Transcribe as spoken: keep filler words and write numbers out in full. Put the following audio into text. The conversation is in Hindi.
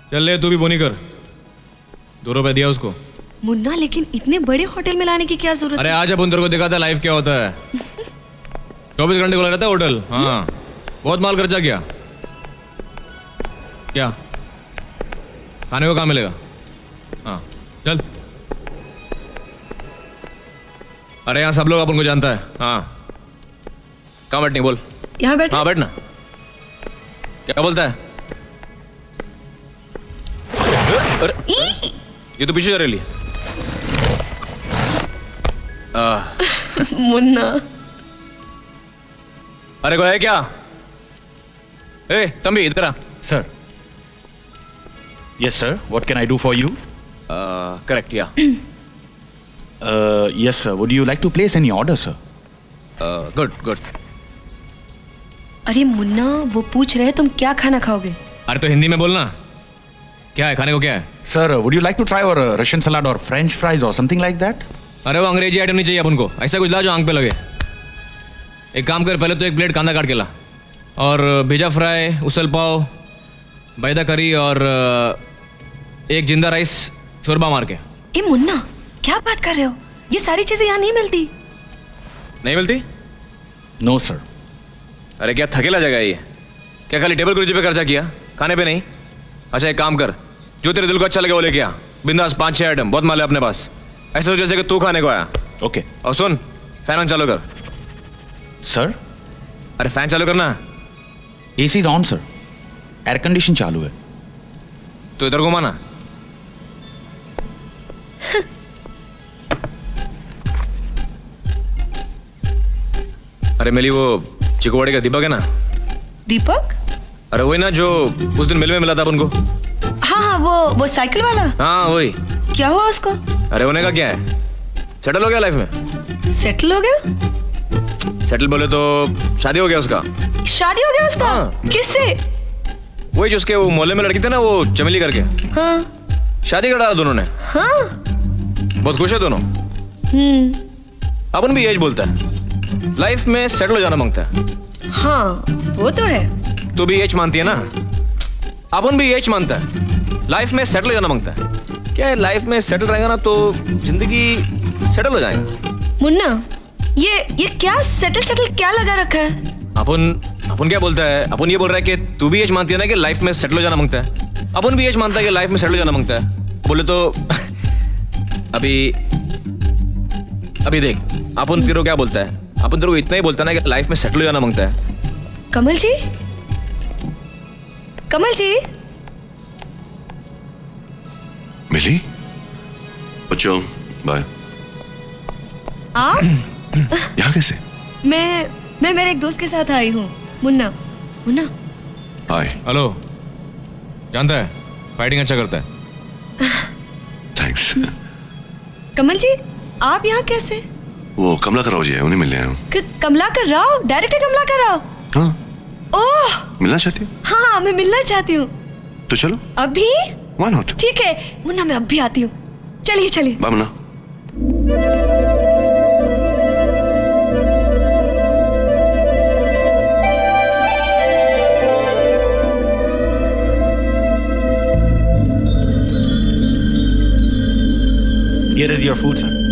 चल ले तू भी बोनी कर। दो रुपए दिया उसको। मुन्ना लेकिन इतने बड़े होटल में लाने की क्या जरूरत? अरे आज अब उन तेरे को दिखाता लाइफ क्या होता है। चौबीस घंटे खुला रहता है होटल। हाँ बहुत माल खर्चा किया। क्या खाने को कहाँ मिलेगा? हाँ चल। अरे यहाँ सब लोग अपन को जानता है। हाँ कहाँ बैठनी बोल? यहाँ बैठ। हाँ बैठना। क्या बोलता है? अरे ये तो पीछे जा रही है। मुन्ना अरे कोई है क्या? ए तंबी इधर आ। Sir yes sir, what can I do for you? Correct या yes sir, would you like to place any order sir? Good good. अरे मुन्ना वो पूछ रहे तुम क्या खाना खाओगे? अरे तो हिंदी में बोलना। क्या है खाने को? क्या है sir? Would you like to try our Russian salad or French fries or something like that? अरे वो अंग्रेजी आइटम नहीं चाहिए अपन को। ऐसा कुछ ला जो आंख पे लगे। एक काम कर, पहले तो एक प्लेट कांदा काट के ला और भेजा फ्राई, उसल पाव, बैदा करी और एक जिंदा राइस शोरबा मार के। ए मुन्ना क्या बात कर रहे हो? ये सारी चीजें यहाँ नहीं मिलती। नहीं मिलती? No sir. अरे क्या थकेला जगह है ये? क्या खाली टेबल कुर्सी पे खर्चा किया, खाने पे नहीं? अच्छा एक काम कर, जो तेरे दिल को अच्छा लगे वो लेके आ। बिंदास पाँच छह आइटम, बहुत माल है अपने पास। ऐसे तो जैसे कि तू खाने को आया। ओके। और सुन फैन ऑन चालू कर। सर? अरे फैन चालू करना। AC is on sir, air condition चालू है। तो इधर घुमाना। अरे मिली वो चिकोवाड़ी का दीपक है ना? दीपक? अरे वही ना जो उस दिन मेले में मिला था अपन को। हाँ हाँ वो वो साइकिल वाला। हाँ वही। क्या हुआ उसको? अरे होने का क्या है, सेटल हो गया लाइफ में। सेटल हो गया? सेटल बोले तो शादी हो गया उसका। शादी हो गया उसका? हाँ। किससे? वही जो उसके वो मोहल्ले में लड़की थे ना, वो चमेली करके। हाँ। शादी कर डाला दोनों ने। हाँ। बहुत खुश है दोनों। हम्म। अपन भी यही बोलता है, लाइफ में सेटल हो जाना मांगता है। हाँ वो तो है। तू भी यही मानती है ना? अपन भी यही मानता है, लाइफ में सेटल हो जाना मांगता है। क्या है, लाइफ में सेटल रहेगा ना तो जिंदगी सेटल हो जाएगा। मुन्ना ये ये क्या सेटल सेटल क्या लगा रखा है? अपन अपन क्या बोलता है, अपन ये बोल रहा है कि तू भी यही मानती है ना कि लाइफ में सेटल हो जाना मांगता है। अपन भी यही मानता है कि लाइफ में सेटल हो जाना मांगता है। बोले तो अभी अभी देख, अपन तेरे को क्या बोलता है, अपन तेरे को इतना ही बोलता है ना कि लाइफ में सेटल हो जाना मांगता है। कमल जी, कमल जी। मिली? बच्चों बाय। आप? यहाँ कैसे? मैं मैं मेरे एक दोस्त के साथ आई हूँ, मुन्ना। मुन्ना हाय। हेलो, जानता है फाइटिंग अच्छा करता है। थैंक्स। कमल जी आप यहाँ कैसे? वो कमलाकर राव जी है, उन्हें मिलने आया हूँ। कमलाकर राव? डायरेक्टर कमलाकर राव? हाँ। ओह मिलना चाहती हूँ? हाँ मैं मिलना चाहती हूँ। तो चलो। अभी? Why not? ठीक है मुन्ना, मैं अभी आती हूँ। चलिए चलिए। Bye Munna. Here is your food, sir.